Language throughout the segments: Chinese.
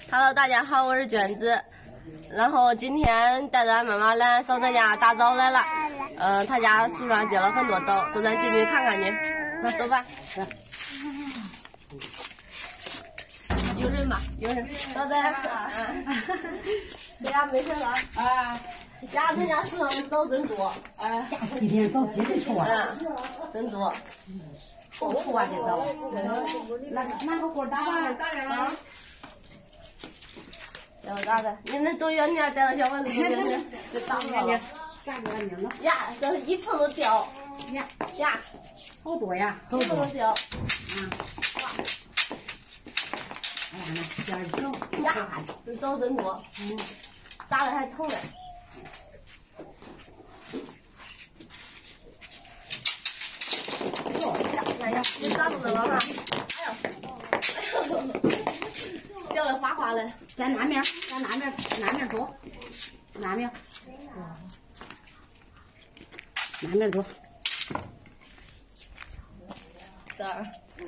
Hello， 大家好，我是娟子。然后今天带着俺妈妈来嫂子家打枣来了。她家树上结了很多枣，走，咱进去看看去。那走吧。有人吧？有人。嫂子，在家没事了啊？家咱家树上的枣真多。 今天枣结实多。 真多。 好多啊，这枣。拿个锅打吧。 啊。要咋的？你那走远点，带到小丸子走远点，就打不了。 咋个了呢？ 呀，这一碰都掉。呀， 好多呀，好多。一碰都掉。 哎呀，那馅儿整。 呀，这枣真多。打的还疼嘞。哎呀，你咋弄的了哈？哎呦，掉的哗哗的。 咱那面多，那面多。 这儿。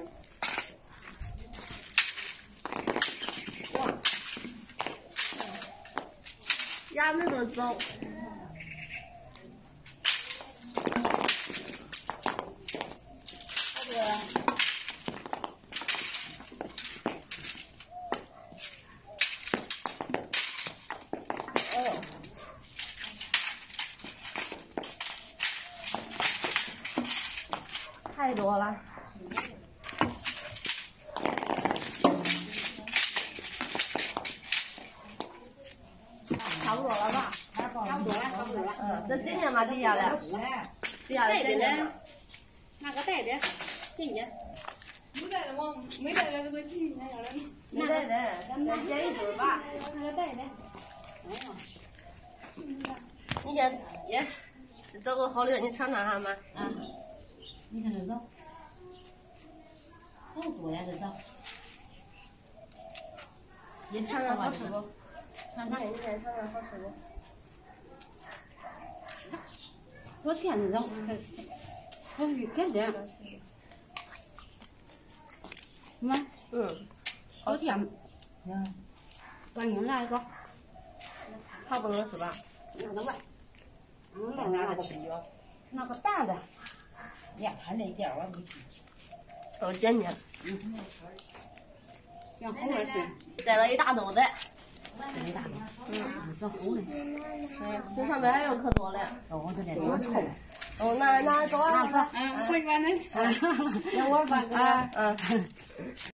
哇，呀，那个枣。太多了，差不多了吧？ 差不多了。 这今天把底下来，底下来呢？ 拿个袋子，进去。 没带的往，没带的这个进去要来。 没带的，咱再捡一堆吧。 拿个袋子。 你先也找个好的，你尝尝看嘛。 你看这枣，好多呀，这枣。 你尝尝好吃不？尝尝，你先尝尝好吃不？ 多甜的枣，好甜甜。妈，好甜。赶紧来一个。 差不多是吧？ 拿个碗，拿个吃药，拿个大的。呀，还那点我没吃。 我捡捡。 像红的是。 摘了一大兜子。 一大兜。是红的。 这上面还有可多嘞。 哦，这多臭。 哦，那多少个？ 我一般的。 那我发给你。